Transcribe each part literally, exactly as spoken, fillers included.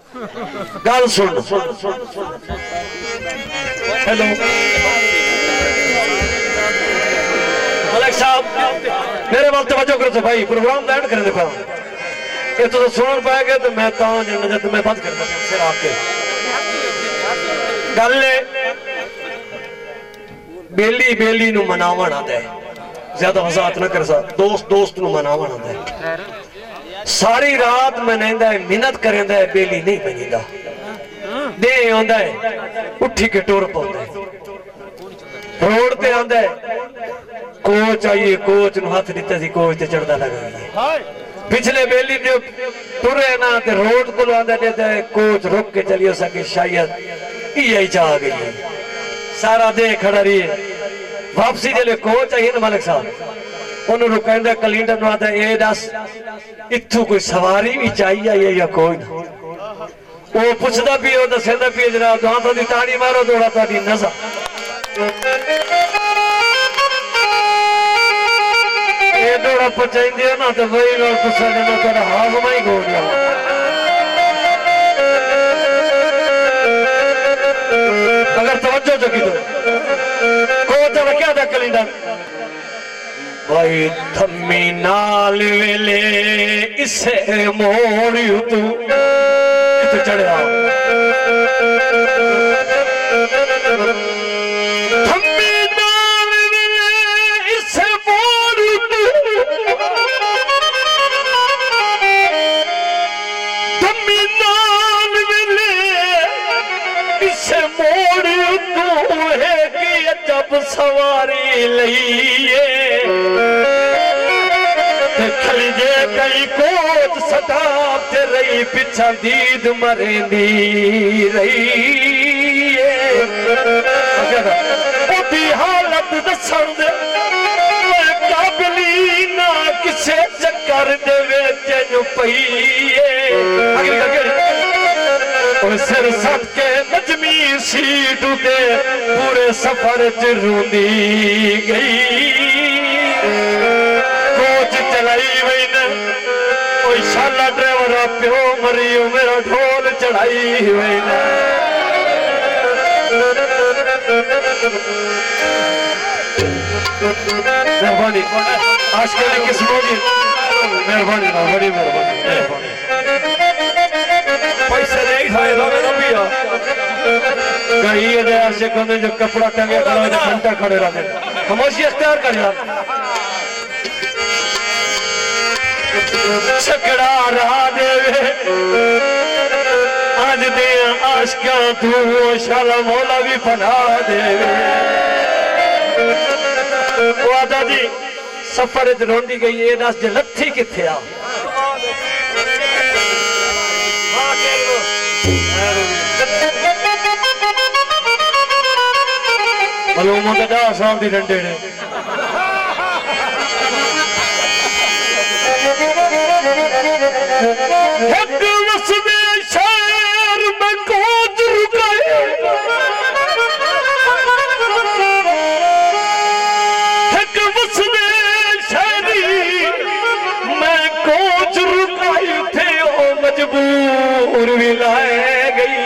गल सुन। हेलो मलिक साहब मेरे वाल तवज्जो करो तो भाई प्रोग्राम लैंड करने दे पाऊं ये तो सुन पाएगा तो मैं ता नजर मैं बंद कर दूंगा फिर आके गल बेली बेली नु मनावण आंदा है ज्यादा वजाहत ना कर सा दोस्त दोस्त नु मनावण आंदा है सारी रात मनांदा है मिन्नत करंदा है बेली नहीं बनींदा दे आंदा है उठी के टुर पौंदा है रोड ते आंदा है कोच आइए कोच नु हाथ दिता सी कोच ते चढ़दा लगा पिछले बेली जो टुरे ना ते रोड को आंदा देता है कोच रुक के चलियो सके शायद ये जा गई है सारा दे खड़ा रही है वापसी जले कोच आई ना मलिक साहब उन्होंने कहंदा कलींडर नु आंदा ए दस इत्थों कोई सवारी भी चाहिए या कोई ना वो पुछदा भी ओ दसदा भी जनाब तुहां दी ताड़ी मारो दौड़ा ताड़ी नजर ये दौड़ा पचाइंदे ना तो वही नाल तुसा जनो तेरा हाजमा ही हो गया अगर तवज्जो जगी तो कोच क्या था कलींडर भाई थम्मी नाल वेले इसे मोड़ियो तू किथे चढ़या थम्मी नाल वेले इसे मोड़ियो तू थम्मी नाल वेले इसे मोड़ियो तू है कि जब सवारी लईए खलीजे कई कोच सताब ते रही पिछा दीद मरेंदी रही ओदी हालत दसन दे काबली ना किसे चक्कर दे विच नु पईए सिर सट के नजमी सीट उते पूरे सफर च रोंदी गई कोच चलाई वही न कोई शाला ड्राइवर प्यो मरियो मेरा ढोल चढ़ाई वही न मेहरबानी आज के लिए किस होगी मेहरबानी ना बड़ी मेहरबानी पैसे नहीं खाए ना पिया कहीं ये ऐसे कोने जो कपड़ा टंगे खड़ा जो घंटा खड़े रहते खामोशी अख्तियार कर यार छकड़ा रहा देवे आज दे आशका तू शाला मौला भी फना देवे वादा जी सफर च रोंदी गई ये दस जे लत्थी किथे आ मालूम गदा साहब दी डंडे ने एक वसदे शहर में कोच रुकाए एक वसदे शहरी मैं कोच रुकाई थे ओ मजबूर भी लाए गई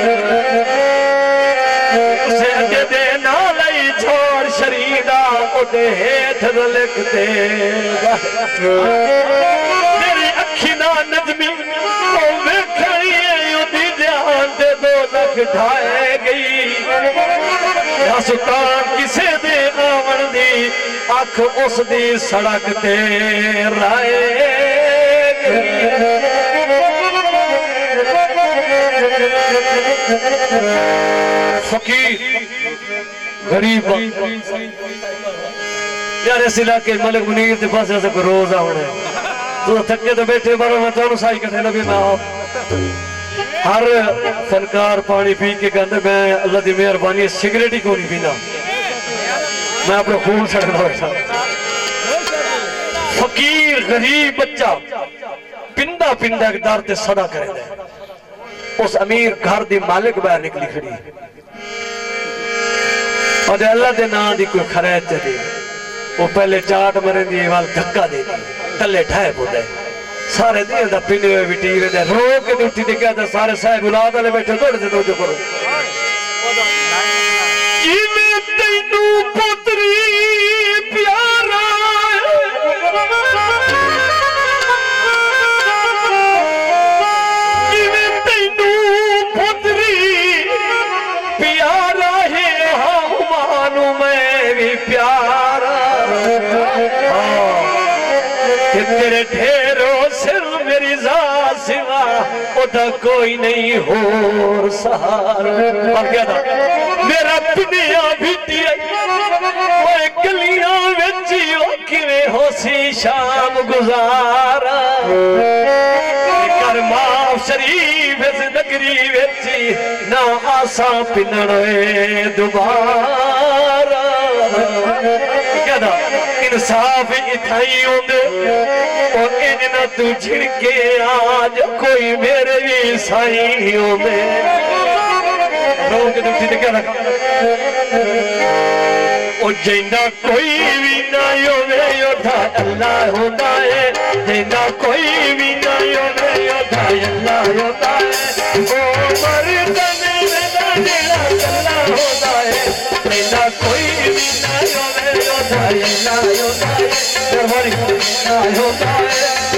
उसे अगे दे ना लाई छोड़ शरीदा ओदे हेठ लिखते तेरी अखी ना नजमी ओ वेखणी ओदी जान दे दो लख ढाए गई या सुल्तान किसे दे आवन दी अख उस दी सड़क ते राए गई फकीर गरीब यार इस इलाके मलिक मुनीर के पास ऐसा रोज आने तो थके तो बैठे बारो मैं तो साई कटे लगे मैं हर फनकार पानी पी के कहते मैं अल्लाह की मेहरबानी सिगरेट ही को नहीं पीना मैं अपने खून सड़ना बैठा फकीर गरीब बच्चा पिंदा पिंदा के दर से सदा करे उस अमीर घर की मालिक बाहर निकली खड़ी और अल्लाह के नाम की कोई खरैत चली वो पहले चाट मरे दी वाल धक्का दे दी तले ठाए पौधे सारे दिए दा पिंडे हुए भी टीवे दे रो के उठी ते कहता सारे साहब औलाद वाले बैठे थोड़े से तवज्जो करो इमे तैनू पुत्री प्यारा इमे तैनू पुत्री प्यारा है हुमानू मैं भी प्यारा तेरे ढेरों सिर मेरी जात सिवा उदा कोई नहीं हो सहारा और क्या था मेरा पिनिया भिटिया ओए गलियां विच ओ किवें होसी शाम गुजारा कर माफ शरीफ इस नगरी विच ना आसा पिनणे दोबारा क्या था इंसाफ इथाई होंदे और इन्ना तू झिड़के आज कोई मेरे भी साई होंदे रोक दुखी ते क्या ओ जिंदा कोई भी ना होवे योद्धा अल्लाह होता है जिंदा कोई भी ना होवे योद्धा अल्लाह होता है ओ मर्दन मेरा जेड़ा अल्लाह होता है जिंदा कोई भी ना होवे योद्धा अल्लाह होता है दरबारी अल्लाह होता है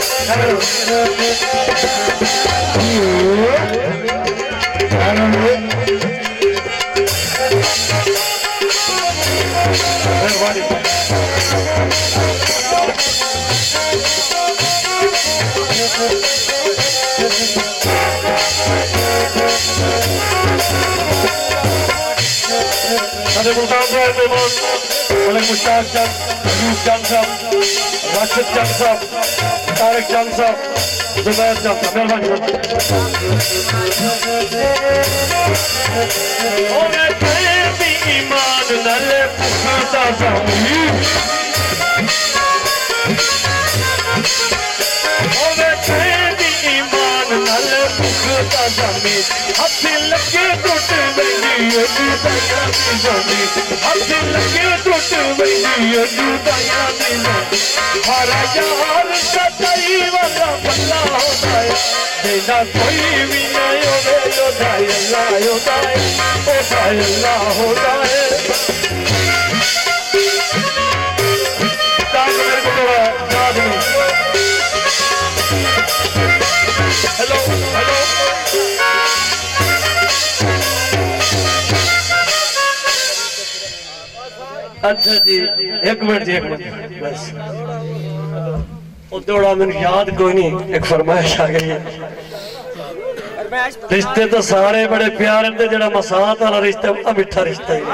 मुल्तान साहब मेहमान मलिक मुश्ताक चंद यूसुफ चंद साहब राशिद चंद साहब तारिक चंद साहब जुबैर चंद साहब मेहरबानी ओ मैं भी ईमान नाल पुखता सामी ओ मैं भी ईमान नाल पुखता सामी हाथ लगे टूट गई जुदाइयां दी जानी हाथ लगे टूट गई जुदाइयां दी जानी हरा यार सच्चाई वाला बंदा होता है जिंदा कोई भी नहीं होवे योद्धा अल्लाह होता है होता अल्लाह होता है ताज मेरे को थोड़ा याद नहीं हेलो हेलो अच्छा जी एक मिनट जी एक मिनट बस दौड़ा मैंने याद कोई नहीं एक फरमाइश आ गई है रिश्ते तो सारे बड़े प्यारे थे जरा मसात वाला रिश्ता बड़ा मिठा रिश्ता है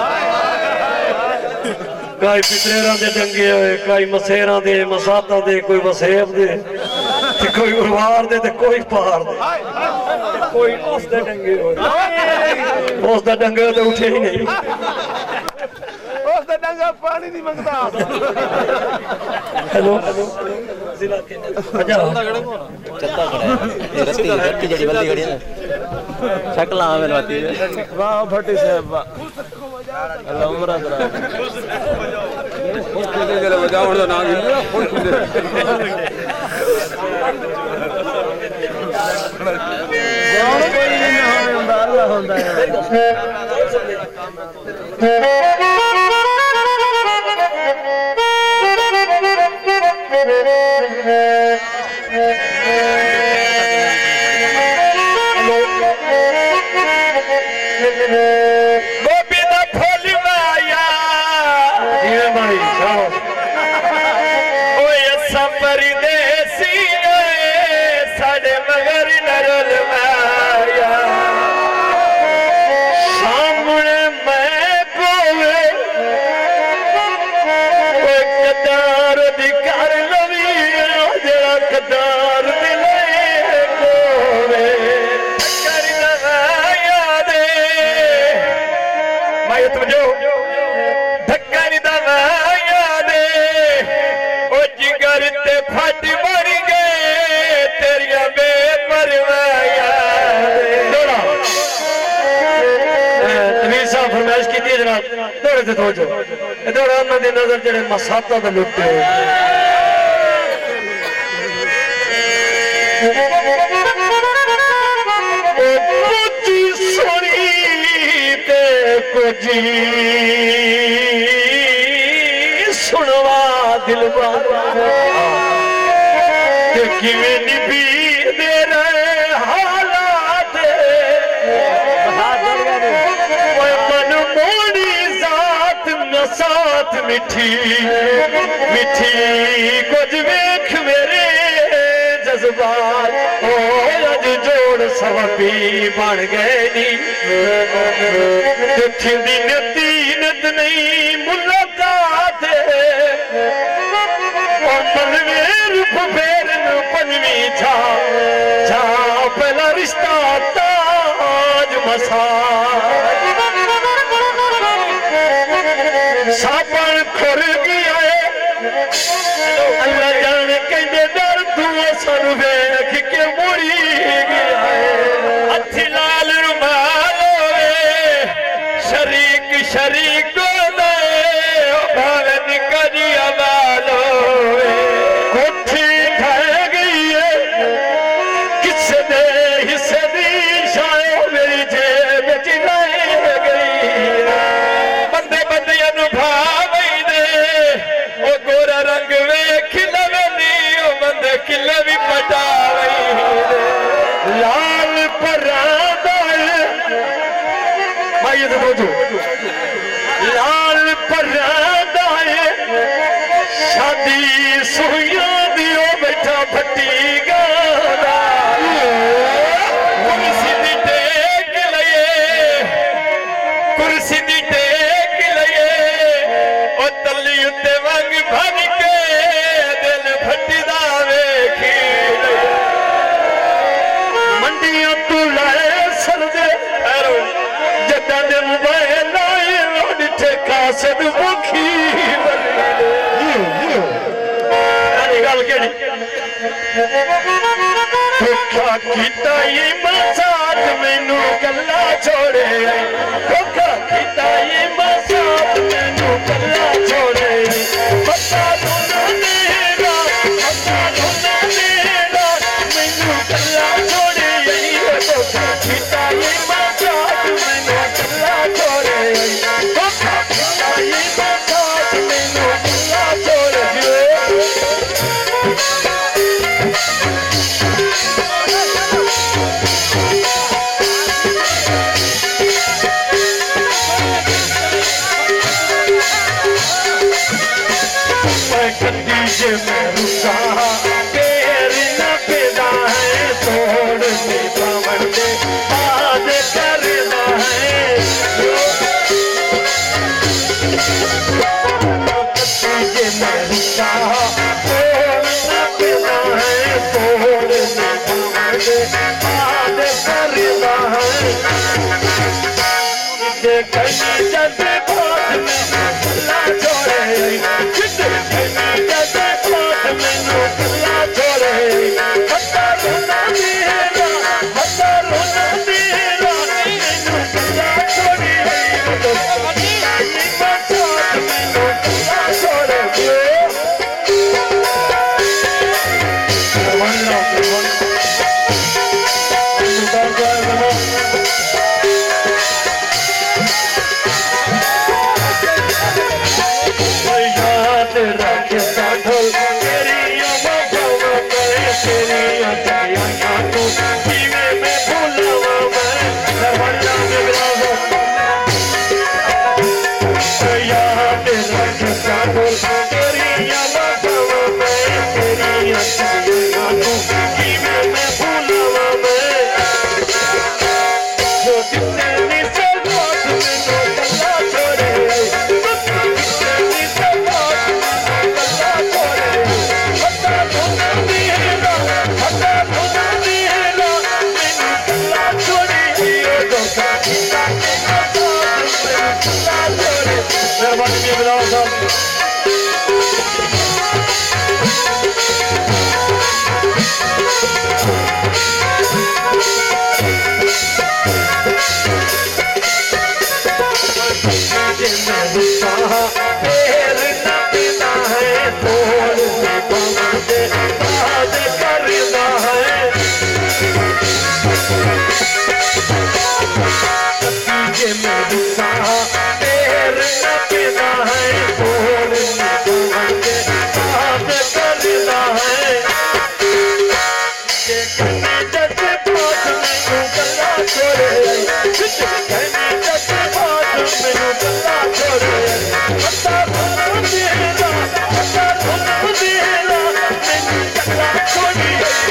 कई पितरेरा दे डंगे हुए कई मसेरा दे मसाता दे कोई वसेब दे कोई उरवार दे कोई पहाड़ दे कोई उस दे डंगे हुए उस दे डंगे तो उठे ही नहीं पानी नहीं मंगता हेलो जिला के अच्छा चत्ता खड़ा है रत्ती रत्ती जड़ी बल्ली खड़ी है शक्ल आ मिलवाती है वाह भट्टी साहब वाह अल्लाह उमरा करा फुट के चले बजाओ ना ना फुट के गाँव कोई नहीं होंदा अल्लाह होंदा है नजर जड़े मसाता लुटे कुछ सुनवा दिल किवें निभी दे रहे हालात मन मोड़ी जात न साथ मिठी मिठी कुछ वेख मेरे जज्बात ओ अज जोड़ सबी बन गए नी थी नतीनत नहीं मुलाकात पंजवी छा छा पहला रिश्ता ताज मसा सापन खुर गया है अल्लाह जाने कहते डर तू सर वेख के मुड़ी गया है हथी लाल रुमाल शरीक शरीक भावन करिया बालो कोठी ढह गई है किसने हिस्से दी शायद मेरी जेब च रह गई बंदे बंदे अनुभव दे ओ गोरा रंग वेख लवनी ओ बंदे किले भी पटा लाल परादा भाई ये तो लाल परादा शादी सुइया दियो बैठा भट्टी गाना कुर्सी दी टेक लइए कुर्सी दी टेक लइए ओ तली उत्ते वंग भर के दिल भट्टी दा वेखी मंडियां तू लाए सरदे जदा दे मोबाइल आए लोड ठेका सद मुखी धोखा किता ये मसात मैनू गल्ला छोड़े धोखा किता ये मसात मैनू गल्ला छोड़े बता दो ना मेरा बता दो ना मेरा मैनू गल्ला छोड़े धोखा किता ये मसात मैनू गल्ला छोड़े धोखा किता ये मसात मैनू गल्ला छोड़े जे मैं रुका तेरी न पैदा है तोड़ से बावन दे आज करना है जे मैं रुका तेरी न पैदा है तोड़ से बावन दे आज करना है जे कहीं जब बात में ला छोड़े कितने कहीं जब मैनू गल्ला छोड़े बता रोना मेरा बता रोना मेरा मैनू गल्ला छोड़ी मैनू गल्ला छोड़े याद रखता ढोल में छोड़े कहनी जस बात मैनू गल्ला छोड़े पता धुन देला पता धुन देला मैनू गल्ला छोड़ी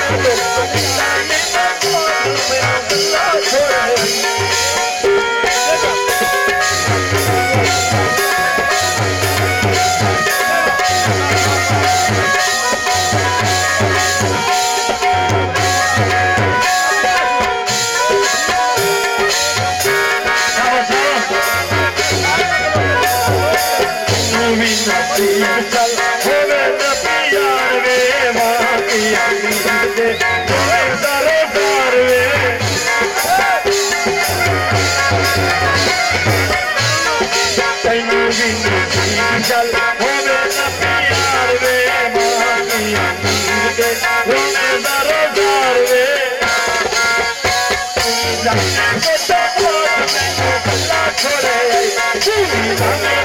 चल होवे नबियार वे मां की अमीर दे दरबार वे तैनू भी नसीब चल होवे नबियार वे मां की अमीर दे दरबार वे जाने के तो मैनू गल्ला छोड़े